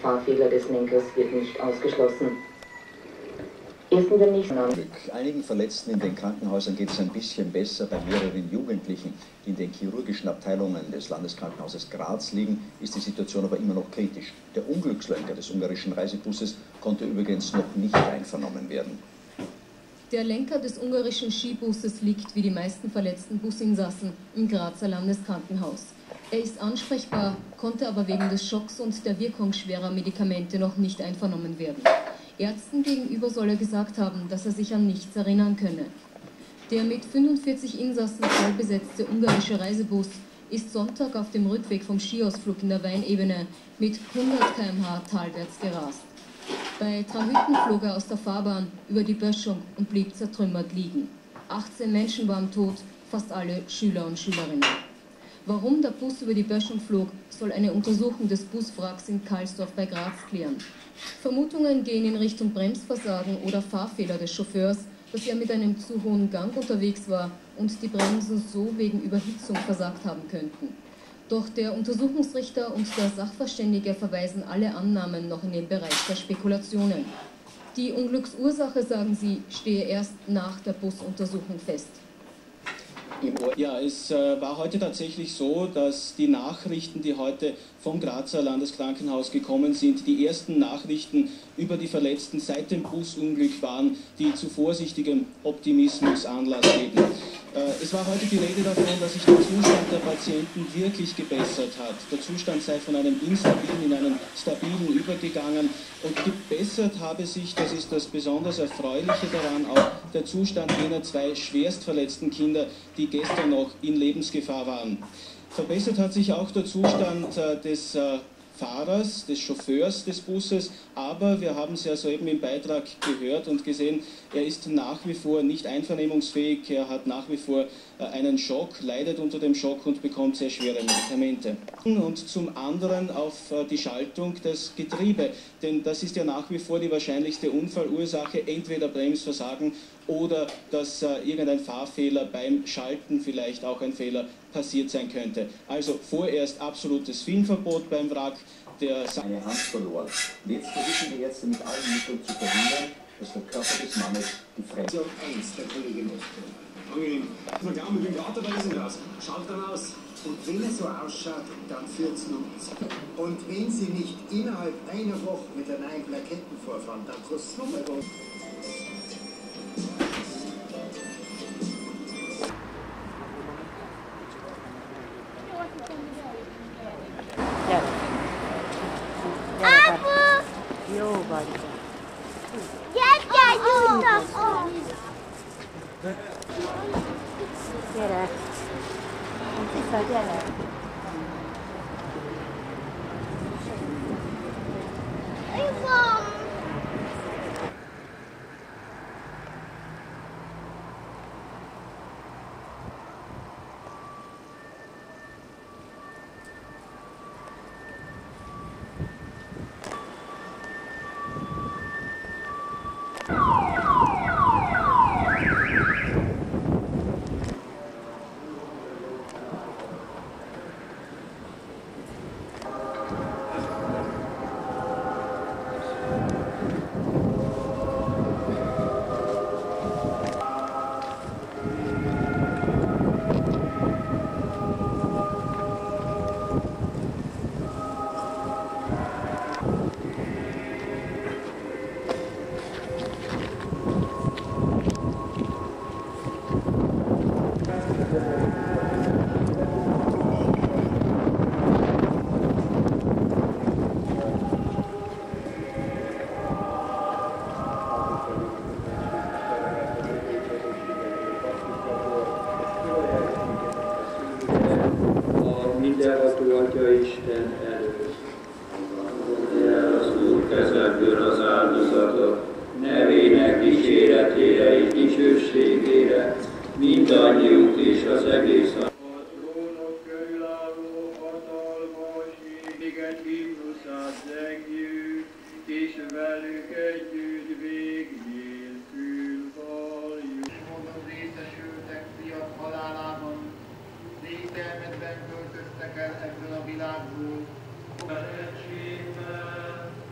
Fahrfehler des Lenkers wird nicht ausgeschlossen. Erst in der nächsten Einigen Verletzten in den Krankenhäusern geht es ein bisschen besser. Bei mehreren Jugendlichen, die in den chirurgischen Abteilungen des Landeskrankenhauses Graz liegen, ist die Situation aber immer noch kritisch. Der Unglückslenker des ungarischen Reisebusses konnte übrigens noch nicht einvernommen werden. Der Lenker des ungarischen Skibusses liegt, wie die meisten verletzten Businsassen, im Grazer Landeskrankenhaus. Er ist ansprechbar, konnte aber wegen des Schocks und der Wirkung schwerer Medikamente noch nicht einvernommen werden. Ärzten gegenüber soll er gesagt haben, dass er sich an nichts erinnern könne. Der mit 45 Insassen vollbesetzte ungarische Reisebus ist Sonntag auf dem Rückweg vom Skiausflug in der Weinebene mit 100 km/h talwärts gerast. Bei Trahütten flog er aus der Fahrbahn über die Böschung und blieb zertrümmert liegen. 18 Menschen waren tot, fast alle Schüler und Schülerinnen. Warum der Bus über die Böschung flog, soll eine Untersuchung des Buswracks in Karlsdorf bei Graz klären. Vermutungen gehen in Richtung Bremsversagen oder Fahrfehler des Chauffeurs, dass er mit einem zu hohen Gang unterwegs war und die Bremsen so wegen Überhitzung versagt haben könnten. Doch der Untersuchungsrichter und der Sachverständige verweisen alle Annahmen noch in den Bereich der Spekulationen. Die Unglücksursache, sagen sie, stehe erst nach der Busuntersuchung fest. Ja, es war heute tatsächlich so, dass die Nachrichten, die heute vom Grazer Landeskrankenhaus gekommen sind, die ersten Nachrichten über die Verletzten seit dem Busunglück waren, die zu vorsichtigem Optimismus Anlass geben. Es war heute die Rede davon, dass sich der Zustand der Patienten wirklich gebessert hat. Der Zustand sei von einem instabilen in einen stabilen übergegangen und gebessert habe sich, das ist das besonders Erfreuliche daran, auch der Zustand jener 2 schwerst verletzten Kinder, die gestern noch in Lebensgefahr waren. Verbessert hat sich auch der Zustand des Fahrers, des Chauffeurs des Busses, aber wir haben es ja soeben im Beitrag gehört und gesehen, er ist nach wie vor nicht einvernehmungsfähig, er hat nach wie vor einen Schock, leidet unter dem Schock und bekommt sehr schwere Medikamente. Und zum anderen auf die Schaltung des Getriebe, denn das ist ja nach wie vor die wahrscheinlichste Unfallursache, entweder Bremsversagen oder dass irgendein Fahrfehler beim Schalten, vielleicht auch ein Fehler, passiert sein könnte. Also vorerst absolutes Filmverbot beim Wrack. Eine Hand verloren. Jetzt versuchen die Ärzte mit allen Mitteln zu verhindern, dass der Körper des Mannes die Fraktion 1 der Kollegin ist. Angenehm. Na klar, mit dem Theater bei diesem Haus. Schaut dann aus. Und wenn er so ausschaut, dann führt's los. Und wenn Sie nicht innerhalb einer Woche mit der neuen Plaketten vorfahren, dann kostet es nochmal was. Jó vagy. Gyere, jutnak! Gyere. Vissza, gyere. Ivom! Mindenható Atya Isten előtt. Az Úr kezekből az áldozatot, nevének dicséretére és dicsőségére, mindannyiunk és az egész a trónok körülálló hatalmas éget himnuszát zengjük, és velük együtt vég nélkül valljuk. Módon részesültek fiat halálában, végtelmetben költöztek el ebből a világból. Feleségben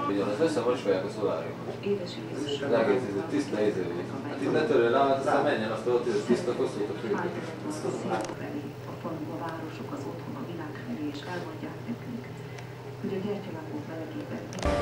Vigyon, az összemocskolják a szoláriumot. Az egész tiszta ézővíz. Hát itt ne törjön le, hát aztán menjen azt ott, hogy tiszta koszót a főket. A falu, a városok, az otthon, a világ felé, és elmondják nekünk, hogy a gyertyalapok melegében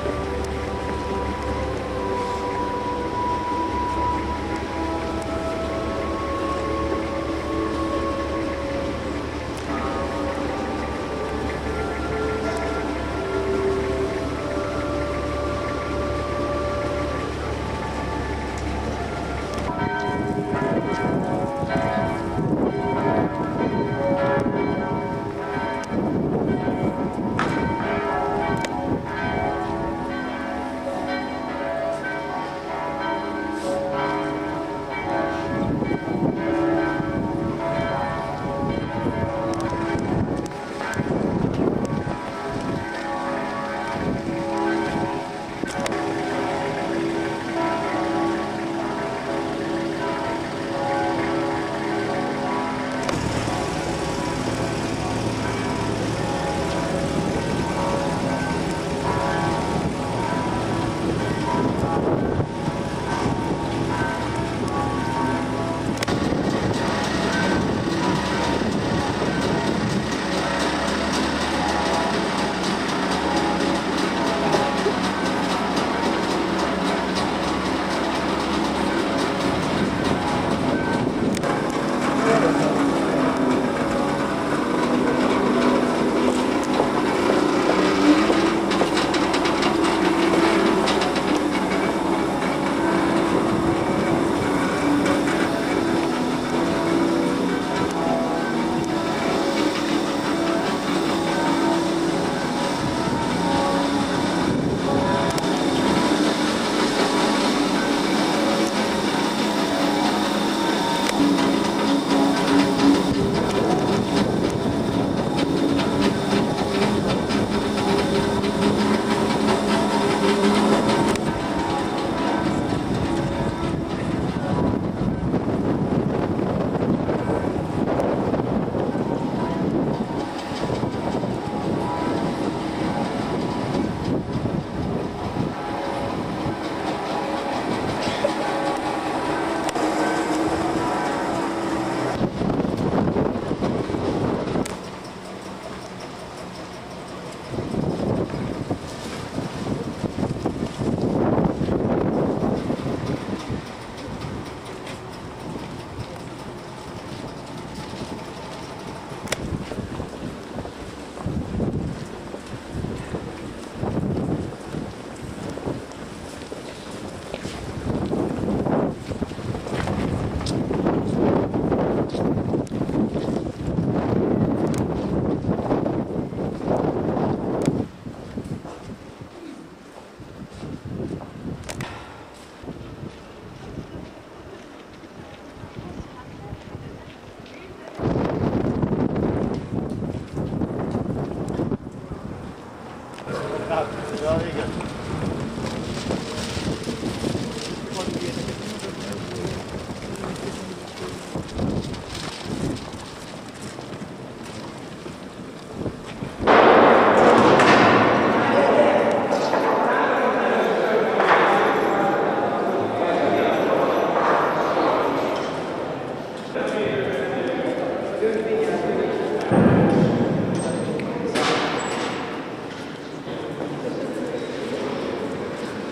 Ja, igen.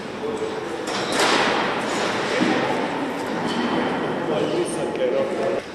Vissza kell rakni.